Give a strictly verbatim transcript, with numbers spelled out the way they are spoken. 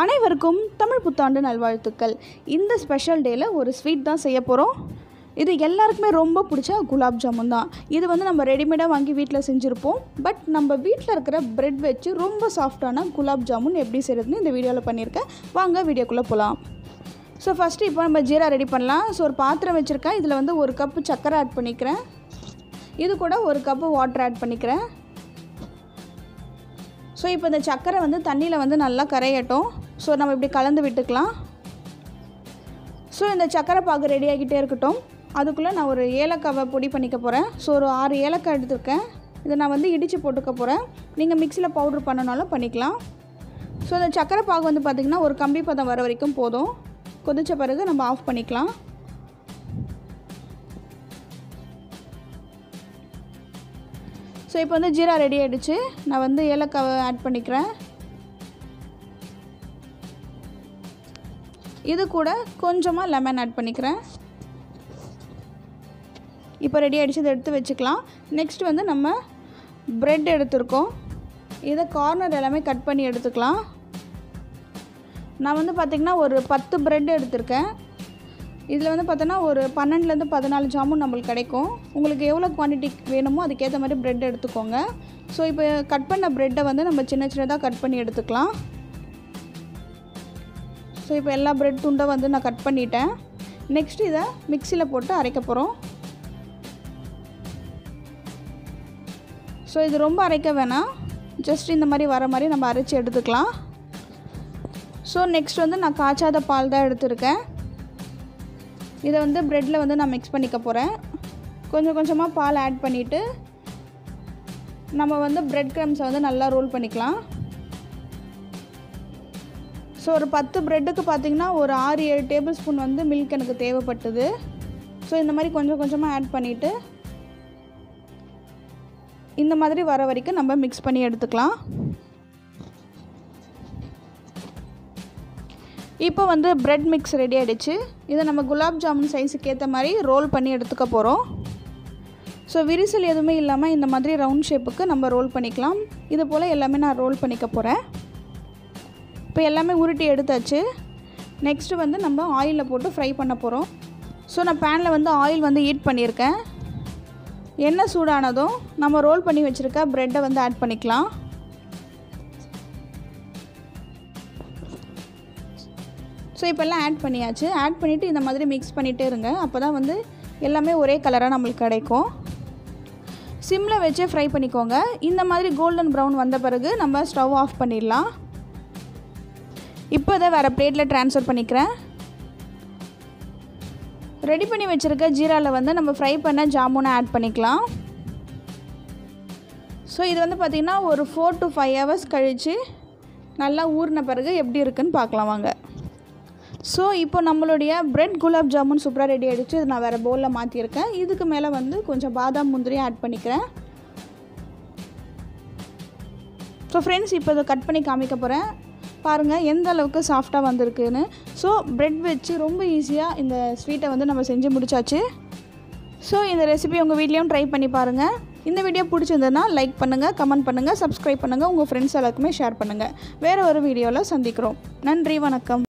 அனைவருக்கும் தமிழ் புத்தாண்டு நல்வாழ்த்துக்கள். இந்த ஸ்பெஷல் டேல ஒரு ஸ்வீட் தான் செய்ய போகிறோம். இது எல்லாருக்குமே ரொம்ப பிடிச்ச குலாப் ஜாமுன் தான். இது வந்து நம்ம ரெடிமேடாக வாங்கி வீட்டில் செஞ்சுருப்போம். பட் நம்ம வீட்டில் இருக்கிற ப்ரெட் வச்சு ரொம்ப சாஃப்டான குலாப் ஜாமுன் எப்படி செய்கிறதுன்னு இந்த வீடியோவில் பண்ணியிருக்கேன். வாங்க வீடியோக்குள்ளே போகலாம். ஸோ ஃபஸ்ட்டு இப்போ நம்ம ஜீரா ரெடி பண்ணலாம். ஸோ ஒரு பாத்திரம் வச்சுருக்கேன். இதில் வந்து ஒரு கப்பு சர்க்கரை ஆட் பண்ணிக்கிறேன். இது கூட ஒரு கப்பு வாட்டர் ஆட் பண்ணிக்கிறேன். ஸோ இப்போ இந்த சர்க்கரை வந்து தண்ணியில் வந்து நல்லா கரையட்டும். ஸோ நம்ம இப்படி கலந்து விட்டுக்கலாம். ஸோ இந்த சர்க்கரை பாகு ரெடி ஆகிட்டே இருக்கட்டும். அதுக்குள்ளே நான் ஒரு ஏலக்காவை பொடி பண்ணிக்க போகிறேன். ஸோ ஒரு ஆறு ஏலக்காய் எடுத்துருக்கேன். இதை நான் வந்து இடித்து போட்டுக்க போகிறேன். நீங்கள் மிக்சியில் பவுட்ரு பண்ணனாலும் பண்ணிக்கலாம். ஸோ இந்த சர்க்கரை பாகு வந்து பார்த்திங்கன்னா ஒரு கம்பி பதம் வர வரைக்கும் போதும். கொதித்த பிறகு நம்ம ஆஃப் பண்ணிக்கலாம். ஸோ இப்போ வந்து ஜீரா ரெடி ஆகிடுச்சு. நான் வந்து ஏலக்காவை ஆட் பண்ணிக்கிறேன். இது கூட கொஞ்சமாக லெமன் ஆட் பண்ணிக்கிறேன். இப்போ ரெடி ஆகிடுச்சு. இதை எடுத்து வச்சுக்கலாம். நெக்ஸ்ட் வந்து நம்ம ப்ரெட் எடுத்துருக்கோம். இதை கார்னர் எல்லாமே கட் பண்ணி எடுத்துக்கலாம். நான் வந்து பார்த்திங்கன்னா ஒரு பத்து ப்ரெட் எடுத்திருக்கேன். இதில் வந்து பார்த்தோன்னா ஒரு பன்னெண்டுலேருந்து பதினாலு ஜாமுன் நம்மளுக்கு கிடைக்கும். உங்களுக்கு எவ்வளோ குவான்டிட்டி வேணுமோ அதுக்கேற்ற மாதிரி ப்ரெட் எடுத்துக்கோங்க. ஸோ இப்போ கட் பண்ண ப்ரெட்டை வந்து நம்ம சின்ன சின்னதாக கட் பண்ணி எடுத்துக்கலாம். ஸோ இப்போ எல்லா ப்ரெட் துண்டை வந்து நான் கட் பண்ணிட்டேன். நெக்ஸ்ட் இதை மிக்சியில் போட்டு அரைக்க போகிறோம். ஸோ இது ரொம்ப அரைக்க வேணாம். ஜஸ்ட் இந்த மாதிரி வர மாதிரி நம்ம அரைச்சி எடுத்துக்கலாம். ஸோ நெக்ஸ்ட் வந்து நான் காய்ச்சாத பால் தான் எடுத்துருக்கேன். இதை வந்து ப்ரெட்டில் வந்து நான் மிக்ஸ் பண்ணிக்க போகிறேன். கொஞ்சம் கொஞ்சமாக பால் ஆட் பண்ணிவிட்டு நம்ம வந்து ப்ரெட் க்ரம்ஸை வந்து நல்லா ரோல் பண்ணிக்கலாம். ஸோ ஒரு பத்து ப்ரெட்டுக்கு பார்த்திங்கன்னா ஒரு ஆறு ஏழு டேபிள் ஸ்பூன் வந்து மில்க் எனக்கு தேவைப்பட்டது. ஸோ இந்த மாதிரி கொஞ்சம் கொஞ்சமாக ஆட் பண்ணிவிட்டு இந்த மாதிரி வர வரைக்கும் நம்ம மிக்ஸ் பண்ணி எடுத்துக்கலாம். இப்போ வந்து ப்ரெட் மிக்ஸ் ரெடி ஆகிடுச்சு. இதை நம்ம குலாப் ஜாமுன் சைஸுக்கு ஏற்ற மாதிரி ரோல் பண்ணி எடுத்துக்க போகிறோம். ஸோ விரிசல் எதுவுமே இல்லாமல் இந்த மாதிரி ரவுண்ட் ஷேப்புக்கு நம்ம ரோல் பண்ணிக்கலாம். இது போல் எல்லாமே நான் ரோல் பண்ணிக்க போகிறேன். இப்போ எல்லாமே உருட்டி எடுத்தாச்சு. நெக்ஸ்ட்டு வந்து நம்ம ஆயிலில் போட்டு ஃப்ரை பண்ண போகிறோம். ஸோ நான் பேனில் வந்து ஆயில் வந்து ஹீட் பண்ணியிருக்கேன். எண்ணெய் சூடானதும் நம்ம ரோல் பண்ணி வச்சுருக்க ப்ரெட்டை வந்து ஆட் பண்ணிக்கலாம். ஸோ இப்போல்லாம் ஆட் பண்ணியாச்சு. ஆட் பண்ணிவிட்டு இந்த மாதிரி மிக்ஸ் பண்ணிகிட்டே இருங்க. அப்போ தான் வந்து எல்லாமே ஒரே கலராக நம்மளுக்கு கிடைக்கும். சிம்மில் வச்சே ஃப்ரை பண்ணிக்கோங்க. இந்த மாதிரி கோல்டன் ப்ரௌன் வந்த பிறகு நம்ம ஸ்டவ் ஆஃப் பண்ணிடலாம். இப்போ இதை வேறு பிளேட்டில் ட்ரான்ஸ்ஃபர் பண்ணிக்கிறேன். ரெடி பண்ணி வச்சுருக்க ஜீராவில் வந்து நம்ம ஃப்ரை பண்ண ஜாமுனை ஆட் பண்ணிக்கலாம். ஸோ இது வந்து பார்த்திங்கன்னா ஒரு ஃபோர் டு ஃபைவ் ஹவர்ஸ் கழித்து நல்லா ஊறின பிறகு எப்படி இருக்குதுன்னு பார்க்கலாம் வாங்க. ஸோ இப்போ நம்மளுடைய ப்ரெட் குலாப் ஜாமுன் சூப்பராக ரெடி ஆகிடுச்சு. இது நான் வேறு பவுலில் மாற்றியிருக்கேன். இதுக்கு மேலே வந்து கொஞ்சம் பாதாம் முந்திரியும் ஆட் பண்ணிக்கிறேன். ஸோ ஃப்ரெண்ட்ஸ் இப்போ இதை கட் பண்ணி காமிக்க போகிறேன். பாருங்கள் எந்த அளவுக்கு சாஃப்டாக வந்திருக்குன்னு. ஸோ ப்ரெட் வச்சு ரொம்ப ஈஸியாக இந்த ஸ்வீட்டை வந்து நம்ம செஞ்சு முடிச்சாச்சு. ஸோ இந்த ரெசிபி உங்கள் வீட்லேயும் ட்ரை பண்ணி பாருங்கள். இந்த வீடியோ பிடிச்சிருந்ததுன்னா லைக் பண்ணுங்கள், கமெண்ட் பண்ணுங்கள், சப்ஸ்கிரைப் பண்ணுங்கள், உங்கள் ஃப்ரெண்ட்ஸ் எல்லாருக்குமே ஷேர் பண்ணுங்கள். வேறு ஒரு வீடியோவில் சந்திக்கிறோம். நன்றி, வணக்கம்.